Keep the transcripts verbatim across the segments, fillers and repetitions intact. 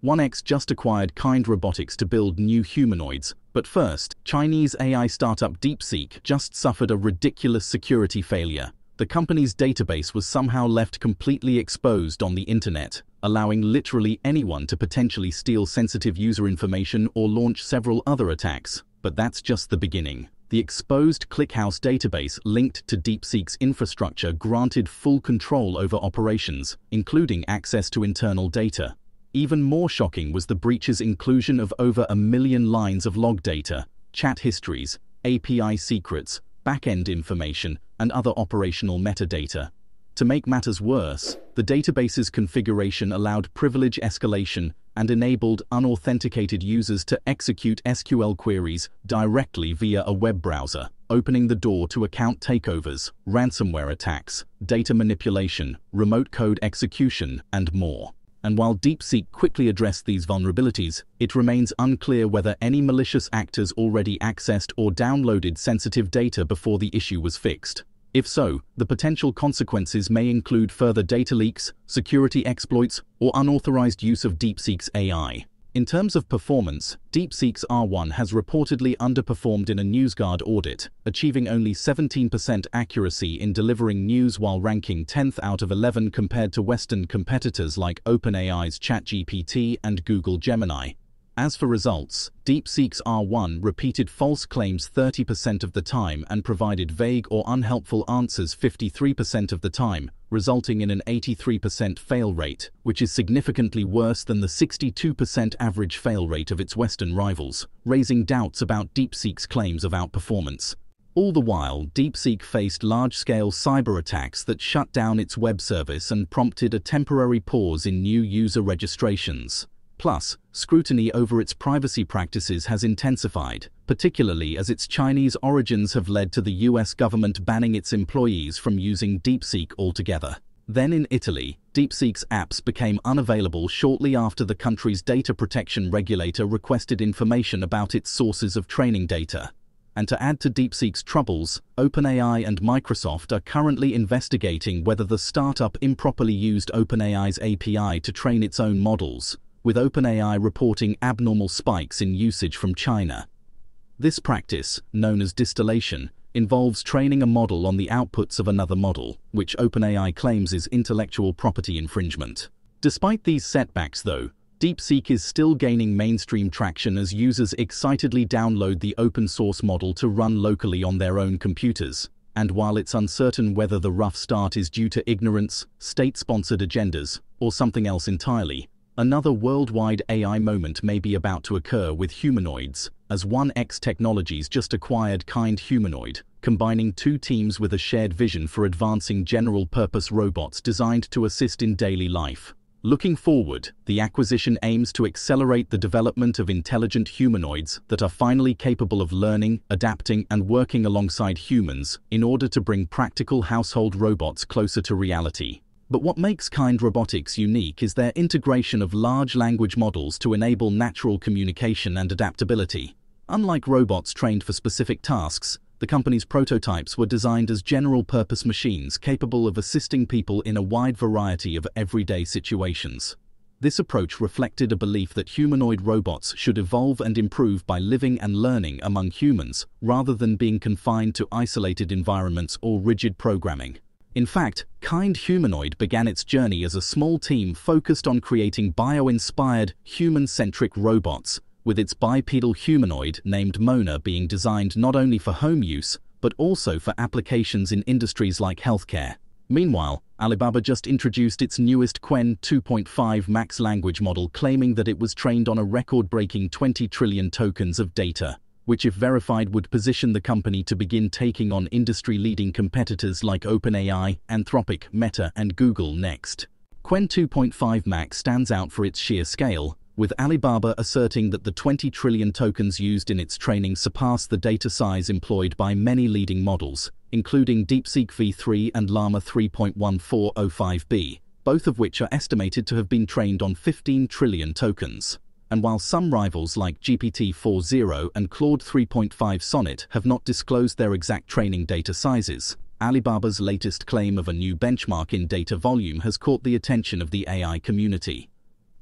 one X just acquired Qwen Robotics to build new humanoids, but first, Chinese A I startup DeepSeek just suffered a ridiculous security failure. The company's database was somehow left completely exposed on the internet, allowing literally anyone to potentially steal sensitive user information or launch several other attacks. But that's just the beginning. The exposed ClickHouse database linked to DeepSeek's infrastructure granted full control over operations, including access to internal data. Even more shocking was the breach's inclusion of over a million lines of log data, chat histories, A P I secrets, back-end information, and other operational metadata. To make matters worse, the database's configuration allowed privilege escalation and enabled unauthenticated users to execute S Q L queries directly via a web browser, opening the door to account takeovers, ransomware attacks, data manipulation, remote code execution, and more. And while DeepSeek quickly addressed these vulnerabilities, it remains unclear whether any malicious actors already accessed or downloaded sensitive data before the issue was fixed. If so, the potential consequences may include further data leaks, security exploits, or unauthorized use of DeepSeek's A I. In terms of performance, DeepSeek's R one has reportedly underperformed in a NewsGuard audit, achieving only seventeen percent accuracy in delivering news while ranking tenth out of eleven compared to Western competitors like OpenAI's ChatGPT and Google Gemini. As for results, DeepSeek's R one repeated false claims thirty percent of the time and provided vague or unhelpful answers fifty-three percent of the time, resulting in an eighty-three percent fail rate, which is significantly worse than the sixty-two percent average fail rate of its Western rivals, raising doubts about DeepSeek's claims of outperformance. All the while, DeepSeek faced large-scale cyber attacks that shut down its web service and prompted a temporary pause in new user registrations. Plus, scrutiny over its privacy practices has intensified, particularly as its Chinese origins have led to the U S government banning its employees from using DeepSeek altogether. Then in Italy, DeepSeek's apps became unavailable shortly after the country's data protection regulator requested information about its sources of training data. And to add to DeepSeek's troubles, OpenAI and Microsoft are currently investigating whether the startup improperly used OpenAI's A P I to train its own models, with OpenAI reporting abnormal spikes in usage from China. This practice, known as distillation, involves training a model on the outputs of another model, which OpenAI claims is intellectual property infringement. Despite these setbacks, though, DeepSeek is still gaining mainstream traction as users excitedly download the open-source model to run locally on their own computers. And while it's uncertain whether the rough start is due to ignorance, state-sponsored agendas, or something else entirely, another worldwide A I moment may be about to occur with humanoids, as one X Technologies just acquired Qwen Humanoid, combining two teams with a shared vision for advancing general-purpose robots designed to assist in daily life. Looking forward, the acquisition aims to accelerate the development of intelligent humanoids that are finally capable of learning, adapting, and working alongside humans in order to bring practical household robots closer to reality. But what makes Qwen Robotics unique is their integration of large language models to enable natural communication and adaptability. Unlike robots trained for specific tasks, the company's prototypes were designed as general-purpose machines capable of assisting people in a wide variety of everyday situations. This approach reflected a belief that humanoid robots should evolve and improve by living and learning among humans, rather than being confined to isolated environments or rigid programming. In fact, Qwen Humanoid began its journey as a small team focused on creating bio-inspired, human-centric robots, with its bipedal humanoid named Mona being designed not only for home use, but also for applications in industries like healthcare. Meanwhile, Alibaba just introduced its newest Qwen two point five Max language model, claiming that it was trained on a record-breaking twenty trillion tokens of data, which if verified would position the company to begin taking on industry-leading competitors like OpenAI, Anthropic, Meta, and Google next. Qwen two point five Max stands out for its sheer scale, with Alibaba asserting that the twenty trillion tokens used in its training surpass the data size employed by many leading models, including DeepSeek v three and Llama three point one four oh five b, both of which are estimated to have been trained on fifteen trillion tokens. And while some rivals like G P T four point oh and Claude three point five Sonnet have not disclosed their exact training data sizes, Alibaba's latest claim of a new benchmark in data volume has caught the attention of the A I community.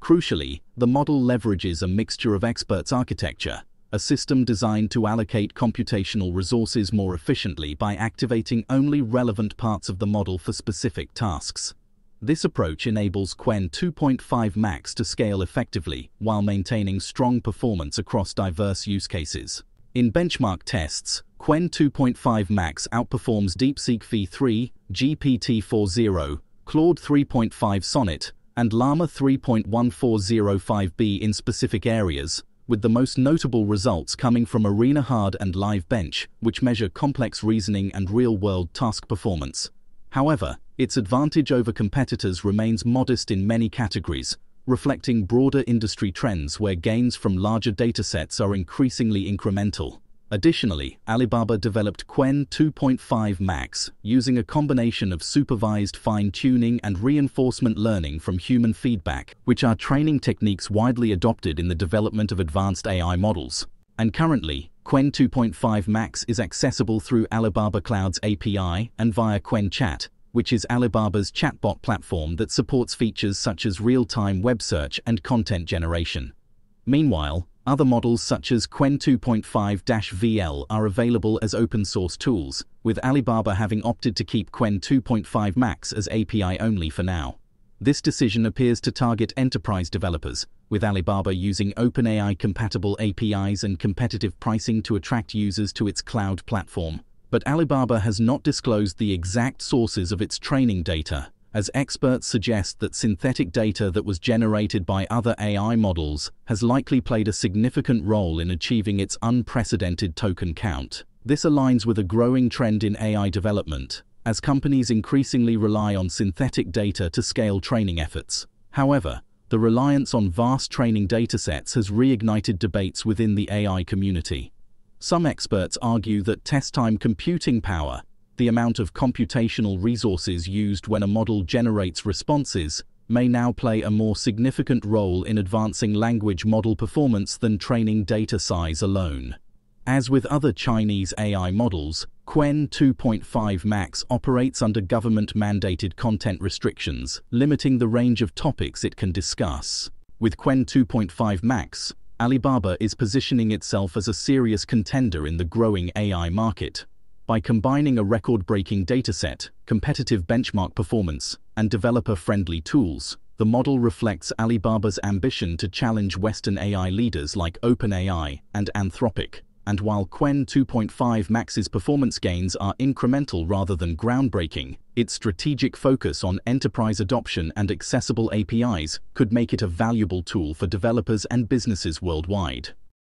Crucially, the model leverages a mixture of experts architecture, a system designed to allocate computational resources more efficiently by activating only relevant parts of the model for specific tasks. This approach enables Qwen two point five Max to scale effectively while maintaining strong performance across diverse use cases. In benchmark tests, Qwen two point five Max outperforms DeepSeek v three, G P T four point zero, Claude three point five Sonnet, and Llama three point one four zero five B in specific areas, with the most notable results coming from Arena Hard and Live Bench, which measure complex reasoning and real-world task performance. However, its advantage over competitors remains modest in many categories, reflecting broader industry trends where gains from larger datasets are increasingly incremental. Additionally, Alibaba developed Qwen two point five Max using a combination of supervised fine-tuning and reinforcement learning from human feedback, which are training techniques widely adopted in the development of advanced A I models. And currently, Qwen two point five Max is accessible through Alibaba Cloud's A P I and via Qwen Chat, which is Alibaba's chatbot platform that supports features such as real-time web search and content generation. Meanwhile, other models such as Qwen two point five V L are available as open-source tools, with Alibaba having opted to keep Qwen two point five Max as A P I only for now. This decision appears to target enterprise developers, with Alibaba using OpenAI-compatible A P Is and competitive pricing to attract users to its cloud platform. But Alibaba has not disclosed the exact sources of its training data, as experts suggest that synthetic data that was generated by other A I models has likely played a significant role in achieving its unprecedented token count. This aligns with a growing trend in A I development, as companies increasingly rely on synthetic data to scale training efforts. However, the reliance on vast training datasets has reignited debates within the A I community. Some experts argue that test-time computing power, the amount of computational resources used when a model generates responses, may now play a more significant role in advancing language model performance than training data size alone. As with other Chinese A I models, Qwen two point five Max operates under government-mandated content restrictions, limiting the range of topics it can discuss. With Qwen two point five Max, Alibaba is positioning itself as a serious contender in the growing A I market. By combining a record-breaking dataset, competitive benchmark performance, and developer-friendly tools, the model reflects Alibaba's ambition to challenge Western A I leaders like OpenAI and Anthropic. And while Qwen two point five Max's performance gains are incremental rather than groundbreaking, its strategic focus on enterprise adoption and accessible A P Is could make it a valuable tool for developers and businesses worldwide.